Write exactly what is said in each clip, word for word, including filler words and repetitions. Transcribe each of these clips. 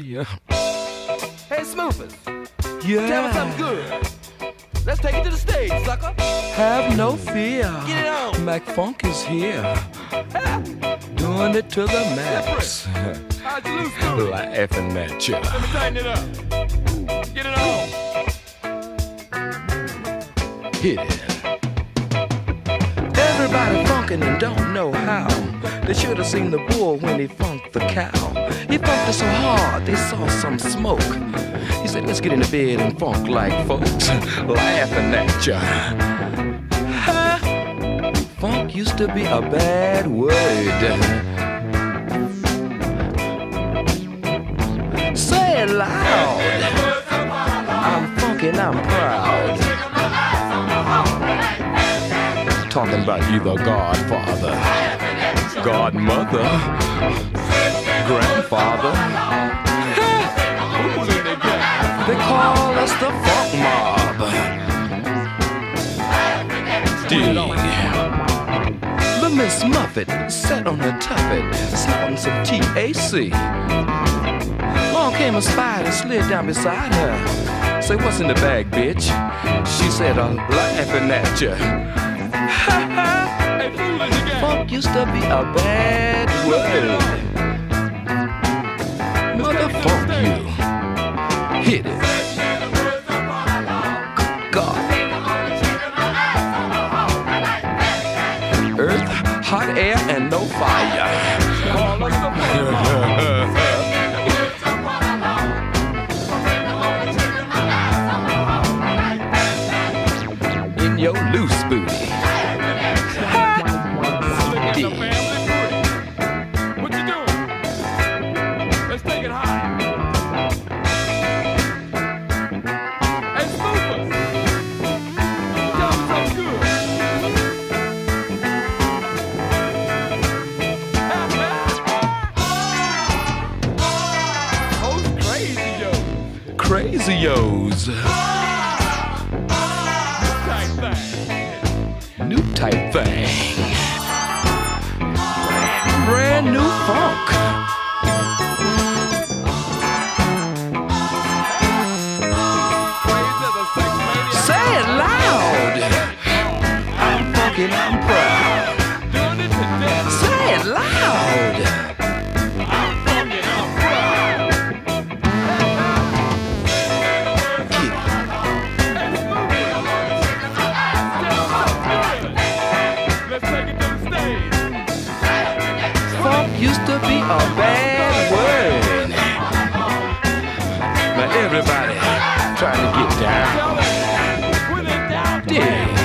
fire. Hey, Smoothers. Yeah. Tell me something good. Let's take it to the stage, sucker. Have no fear. Get it on. Mac Funk is here. Doing it to the max. How'd you lose, Smoothie? Laughing at ya. Let me tighten it up. Get it on. Hit it. Everybody funkin' and don't know how. They should have seen the bull when he funked the cow. He funked it so hard they saw some smoke. He said, let's get in the bed and funk like folks. Laughing at ya. Ha! Funk used to be a bad word. Say it loud. I'm funkin', I'm proud. Talking about you, the godfather, godmother, grandfather. They call us the funk mob. Dig. But Miss Muffet sat on her tuffet, snorting some T H C. Along came a spider, slid down beside her. Say, what's in the bag, bitch? She said, I'm laughing at ya. Ha ha! Funk used to be a bad word. Motherfuck you. Hit it. God. Earth, hot air, and no fire. In your loose booty. What you doing? Let's take it high. Hey, Smoothers. Tell me something good. Oh, crazy, yo. Crazy O's. Type thing. New type thing. Brand new funk. Say it loud. I'm funkin', I'm proud. Say it loud. Used to be a bad word. But everybody trying to get down. Yeah.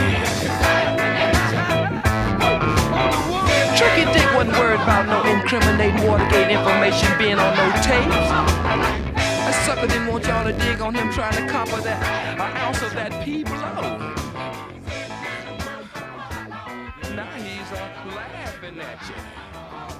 Tricky Dick wasn't worried about no incriminating Watergate information being on no tapes. That sucker didn't want y'all to dig on him trying to copper that an ounce of that P blow. Now he's uh, laughing at you.